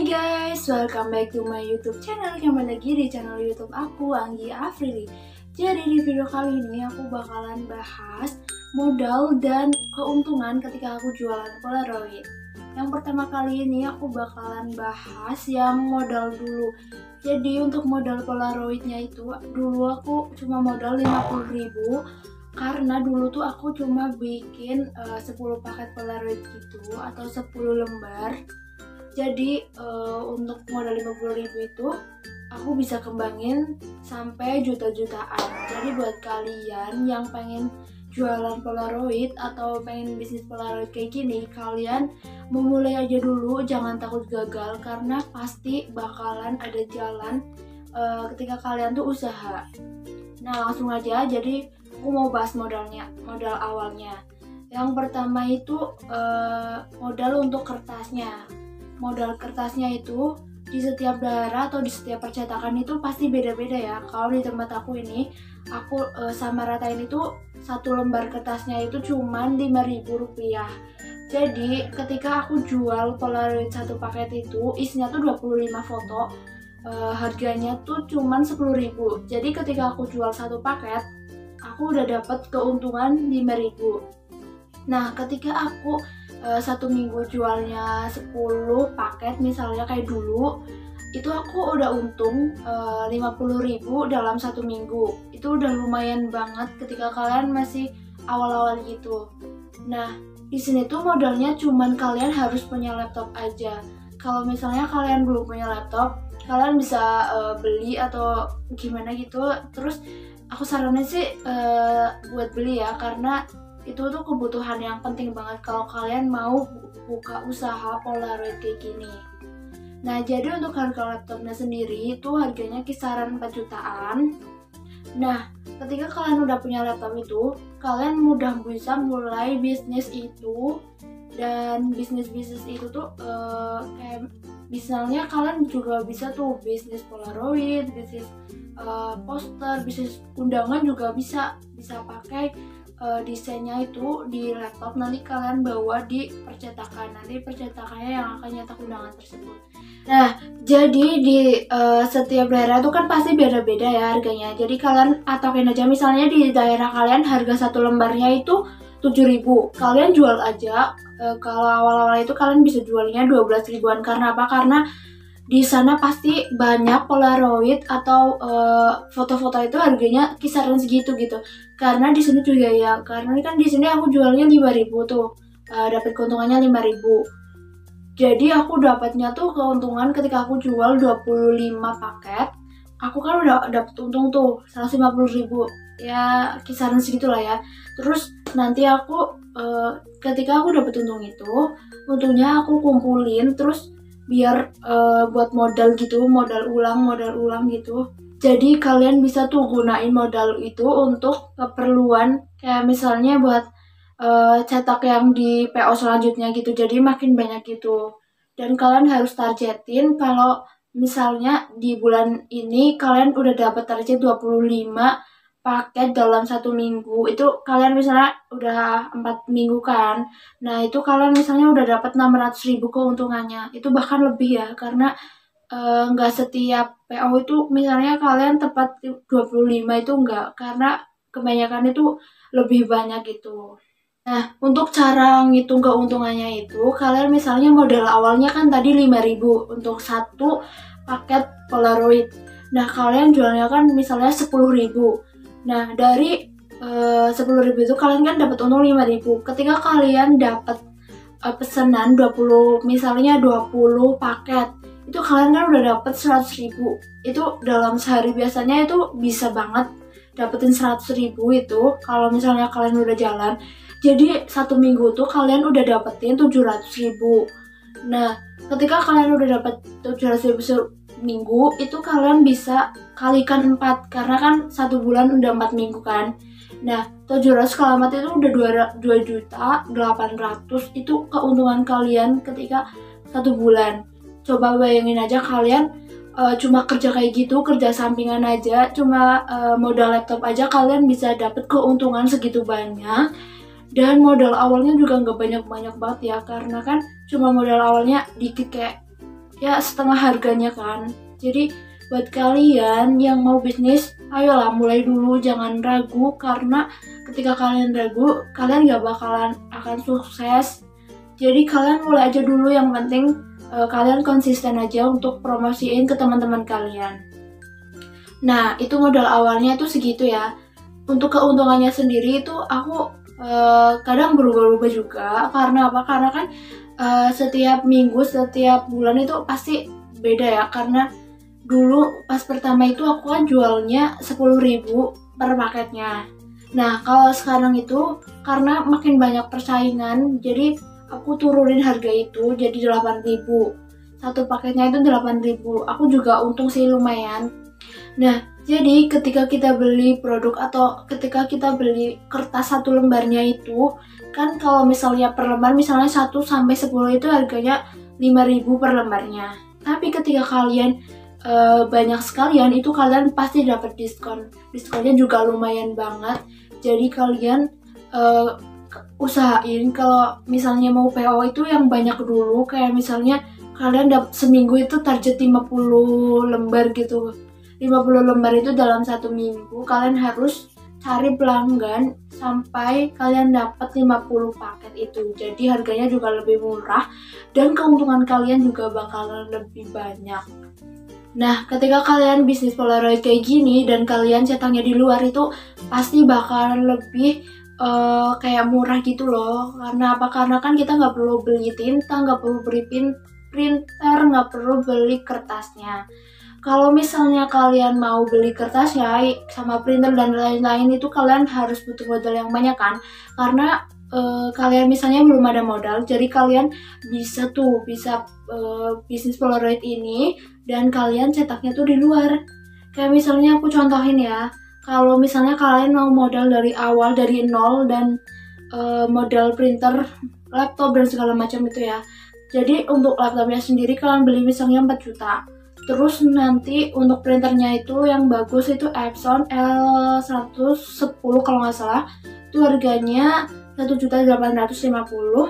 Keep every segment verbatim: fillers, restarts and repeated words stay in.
guys, welcome back to my YouTube channel. Kembali lagi di channel YouTube aku, Anggi Afrili. Jadi di video kali ini aku bakalan bahas modal dan keuntungan ketika aku jualan Polaroid. Yang pertama kali ini aku bakalan bahas yang modal dulu. Jadi untuk modal Polaroidnya itu dulu aku cuma modal lima puluh ribu. Karena dulu tuh aku cuma bikin uh, sepuluh paket Polaroid gitu atau sepuluh lembar. Jadi uh, untuk modal lima puluh ribu itu aku bisa kembangin sampai juta-jutaan. Jadi buat kalian yang pengen jualan Polaroid atau pengen bisnis Polaroid kayak gini, kalian memulai aja dulu, jangan takut gagal karena pasti bakalan ada jalan uh, ketika kalian tuh usaha. Nah langsung aja, jadi aku mau bahas modalnya, modal awalnya. Yang pertama itu uh, modal untuk kertasnya. Modal kertasnya itu di setiap daerah atau di setiap percetakan itu pasti beda-beda ya. Kalau di tempat aku ini, aku e, sama ratain itu satu lembar kertasnya itu cuma lima ribu rupiah. Jadi ketika aku jual Polaroid satu paket itu isinya tuh dua puluh lima foto, e, harganya tuh cuma sepuluh ribu. Jadi ketika aku jual satu paket, aku udah dapat keuntungan lima ribu. Nah ketika aku Uh, satu minggu jualnya sepuluh paket misalnya kayak dulu, itu aku udah untung uh, lima puluh ribu dalam satu minggu. Itu udah lumayan banget ketika kalian masih awal-awal gitu. Nah di sini tuh modalnya cuman kalian harus punya laptop aja. Kalau misalnya kalian belum punya laptop, kalian bisa uh, beli atau gimana gitu. Terus aku saranin sih uh, buat beli ya, karena itu tuh kebutuhan yang penting banget kalau kalian mau buka usaha Polaroid kayak gini. Nah jadi untuk harga laptopnya sendiri itu harganya kisaran empat jutaan. Nah ketika kalian udah punya laptop itu, kalian mudah bisa mulai bisnis itu. Dan bisnis-bisnis itu tuh uh, kayak misalnya kalian juga bisa tuh bisnis Polaroid, bisnis uh, poster, bisnis undangan juga bisa bisa pakai Uh, desainnya itu di laptop, nanti kalian bawa di percetakan, nanti percetakannya yang akan nyetak undangan tersebut. Nah jadi di uh, setiap daerah itu kan pasti beda-beda ya harganya. Jadi kalian atokin aja, misalnya di daerah kalian harga satu lembarnya itu tujuh ribu, kalian jual aja. Uh, kalau awal-awal itu kalian bisa jualnya dua belas ribuan. Karena apa? Karena di sana pasti banyak Polaroid atau uh, foto-foto itu harganya kisaran segitu gitu. Karena di sini juga ya, karena kan di sini aku jualnya lima ribu tuh, uh, dapat keuntungannya lima ribu. Jadi aku dapatnya tuh keuntungan ketika aku jual dua puluh lima paket, aku kan udah dapat untung tuh seratus lima puluh ribu. Ya kisaran segitulah ya. Terus nanti aku uh, ketika aku dapat untung itu, untungnya aku kumpulin terus biar uh, buat modal gitu, modal ulang, modal ulang gitu. Jadi kalian bisa tuh gunain modal itu untuk keperluan kayak misalnya buat uh, cetak yang di P O selanjutnya gitu. Jadi makin banyak gitu. Dan kalian harus targetin kalau misalnya di bulan ini kalian udah dapat target dua puluh lima paket dalam satu minggu, itu kalian misalnya udah empat minggu kan, nah itu kalian misalnya udah dapat enam ratus ribu keuntungannya, itu bahkan lebih ya, karena nggak e, setiap P O itu misalnya kalian tepat dua puluh lima itu enggak, karena kebanyakan itu lebih banyak gitu. Nah untuk cara ngitung keuntungannya itu, kalian misalnya modal awalnya kan tadi lima ribu untuk satu paket Polaroid, nah kalian jualnya kan misalnya sepuluh ribu. Nah dari uh, sepuluh ribu itu kalian kan dapat untung lima ribu. Ketika kalian dapat uh, pesanan dua puluh, misalnya dua puluh paket, itu kalian kan udah dapat seratus ribu. Itu dalam sehari biasanya itu bisa banget dapetin seratus ribu itu kalau misalnya kalian udah jalan. Jadi satu minggu tuh kalian udah dapetin tujuh ratus ribu. Nah ketika kalian udah dapet tujuh ratus ribu minggu, itu kalian bisa kalikan empat, karena kan satu bulan udah empat minggu kan. Nah tujuh ratus kali empat itu udah dua juta delapan ratus, itu keuntungan kalian ketika satu bulan. Coba bayangin aja kalian uh, cuma kerja kayak gitu, kerja sampingan aja, cuma uh, modal laptop aja kalian bisa dapet keuntungan segitu banyak. Dan modal awalnya juga nggak banyak-banyak banget ya, karena kan cuma modal awalnya dikit kayak ya setengah harganya kan. Jadi buat kalian yang mau bisnis, ayolah mulai dulu, jangan ragu, karena ketika kalian ragu, kalian gak bakalan akan sukses. Jadi kalian mulai aja dulu, yang penting uh, kalian konsisten aja untuk promosiin ke teman-teman kalian. Nah, itu modal awalnya itu segitu ya. Untuk keuntungannya sendiri itu aku uh, kadang berubah-ubah juga. Karena apa? Karena kan uh, setiap minggu, setiap bulan itu pasti beda ya. Karena dulu pas pertama itu aku kan jualnya sepuluh ribu per paketnya. Nah, kalau sekarang itu karena makin banyak persaingan, jadi aku turunin harga itu jadi delapan ribu. Satu paketnya itu delapan ribu. Aku juga untung sih lumayan. Nah, jadi ketika kita beli produk atau ketika kita beli kertas satu lembarnya itu, kan kalau misalnya per lembar misalnya satu sampai sepuluh itu harganya lima ribu per lembarnya. Tapi ketika kalian e, banyak sekalian itu kalian pasti dapat diskon. Diskonnya juga lumayan banget. Jadi kalian e, usahain kalau misalnya mau P O itu yang banyak dulu, kayak misalnya kalian dapat seminggu itu target lima puluh lembar gitu. lima puluh lembar itu dalam satu minggu kalian harus cari pelanggan sampai kalian dapat lima puluh paket itu. Jadi harganya juga lebih murah dan keuntungan kalian juga bakalan lebih banyak. Nah, ketika kalian bisnis Polaroid kayak gini dan kalian cetaknya di luar itu pasti bakalan lebih Uh, kayak murah gitu loh. Karena apa? Karena kan kita nggak perlu beli tinta, nggak perlu beli printer, nggak perlu beli kertasnya. Kalau misalnya kalian mau beli kertasnya sama printer dan lain-lain itu kalian harus butuh modal yang banyak kan. Karena uh, kalian misalnya belum ada modal, jadi kalian bisa tuh bisa uh, bisnis Polaroid ini dan kalian cetaknya tuh di luar. Kayak misalnya aku contohin ya. Kalau misalnya kalian mau modal dari awal, dari nol, dan e, modal printer, laptop, dan segala macam itu ya. Jadi untuk laptopnya sendiri kalian beli misalnya empat juta. Terus nanti untuk printernya itu yang bagus itu Epson L seratus sepuluh kalau nggak salah. Itu harganya satu juta delapan ratus lima puluh.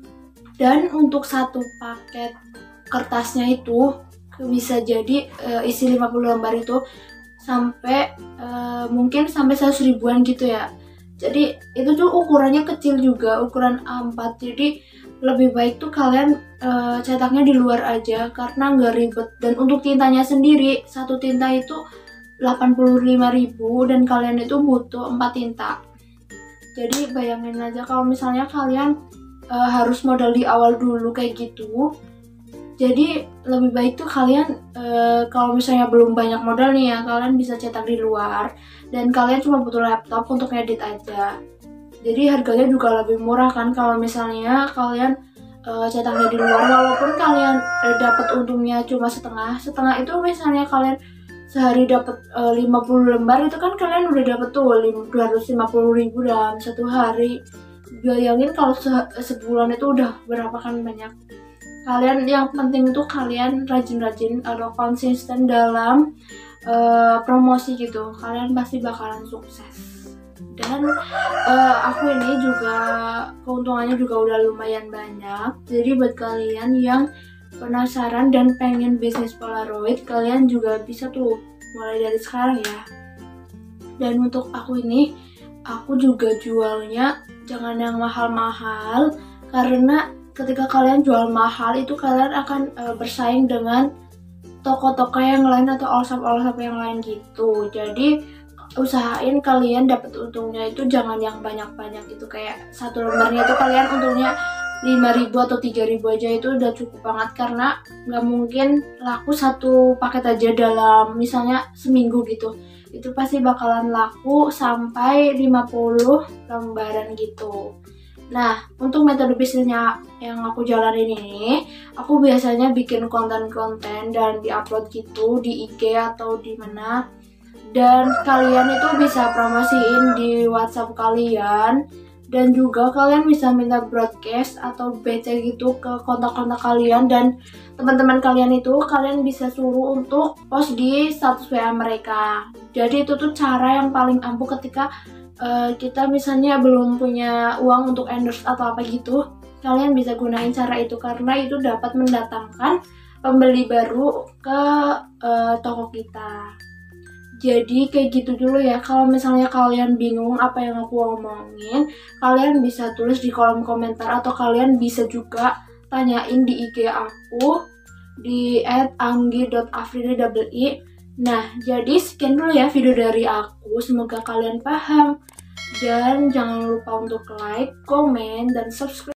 Dan untuk satu paket kertasnya itu bisa jadi e, isi lima puluh lembar itu sampai uh, mungkin sampai seratus ribuan gitu ya. Jadi itu tuh ukurannya kecil juga, ukuran A empat. Jadi lebih baik tuh kalian uh, cetaknya di luar aja karena nggak ribet. Dan untuk tintanya sendiri, satu tinta itu delapan puluh lima ribu dan kalian itu butuh empat tinta. Jadi bayangin aja kalau misalnya kalian uh, harus modal di awal dulu kayak gitu. Jadi lebih baik tuh kalian e, kalau misalnya belum banyak modal nih ya, kalian bisa cetak di luar dan kalian cuma butuh laptop untuk edit aja. Jadi harganya juga lebih murah kan kalau misalnya kalian e, cetaknya di luar, walaupun kalian e, dapat untungnya cuma setengah. Setengah itu misalnya kalian sehari dapat e, lima puluh lembar itu kan kalian udah dapat tuh dua ratus lima puluh ribu dalam satu hari. Bayangin kalau se- sebulan itu udah berapa kan banyak. Kalian yang penting itu kalian rajin-rajin atau konsisten dalam uh, promosi gitu. Kalian pasti bakalan sukses. Dan uh, aku ini juga keuntungannya juga udah lumayan banyak. Jadi buat kalian yang penasaran dan pengen bisnis Polaroid, kalian juga bisa tuh mulai dari sekarang ya. Dan untuk aku ini, aku juga jualnya jangan yang mahal-mahal, karena ketika kalian jual mahal itu kalian akan e, bersaing dengan toko-toko yang lain atau all shop all shop yang lain gitu. Jadi usahain kalian dapat untungnya itu jangan yang banyak-banyak gitu, kayak satu lembarnya itu kalian untungnya lima ribu atau tiga ribu aja itu udah cukup banget, karena nggak mungkin laku satu paket aja dalam misalnya seminggu gitu. Itu pasti bakalan laku sampai lima puluh lembaran gitu. Nah, untuk metode bisnisnya yang aku jalanin ini, aku biasanya bikin konten-konten dan diupload gitu di I G atau di mana. Dan kalian itu bisa promosiin di WhatsApp kalian. Dan juga kalian bisa minta broadcast atau B C gitu ke kontak-kontak kalian. Dan teman-teman kalian itu kalian bisa suruh untuk post di status W A mereka. Jadi itu tuh cara yang paling ampuh ketika Uh, kita misalnya belum punya uang untuk endorse atau apa gitu. Kalian bisa gunain cara itu karena itu dapat mendatangkan pembeli baru ke uh, toko kita. Jadi kayak gitu dulu ya. Kalau misalnya kalian bingung apa yang aku omongin, kalian bisa tulis di kolom komentar atau kalian bisa juga tanyain di I G aku di et anggi dot afrili. Nah, jadi sekian dulu ya video dari aku. Semoga kalian paham. Dan jangan lupa untuk like, komen, dan subscribe.